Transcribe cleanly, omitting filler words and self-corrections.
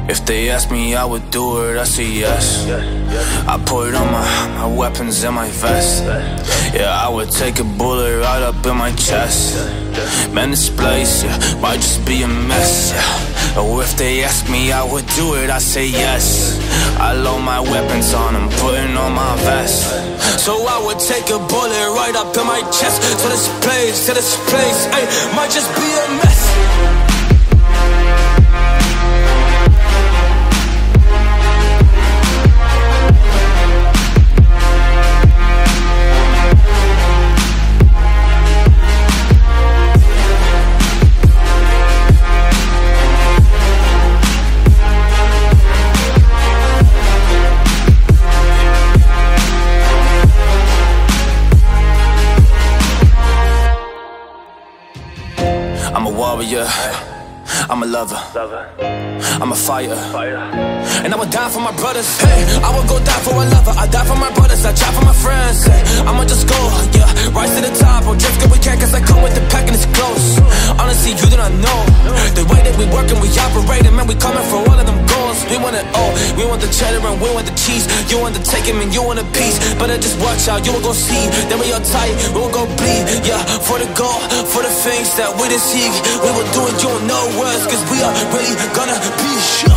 If they ask me, I would do it, I say yes. I put on my weapons in my vest. Yeah, I would take a bullet right up in my chest. Man, this place, yeah, might just be a mess, yeah. Or if they ask me, I would do it, I say yes. I load my weapons on, I'm putting on my vest. So I would take a bullet right up in my chest. To this place, ay, might just be a mess. I'm a warrior, I'm a lover, I'm a fighter, and I would die for my brothers. Hey, I would go die for a lover, I die for my brothers, I try for my friends. Hey, I'ma just go, yeah, rise to the top. Or drift good we can, cause I come with the pack and it's close. Honestly, you do not know the way that we work and we operate, and man, we coming for all of them goals. We want it all, we want the cheddar and we want the cheese. You want the take him and you want a piece. But just watch out, you will go see. Then we all tight, we will go bleed. Yeah, for the goal, for the things that we seek. We will do it, you will know us, cause we are really gonna be shit.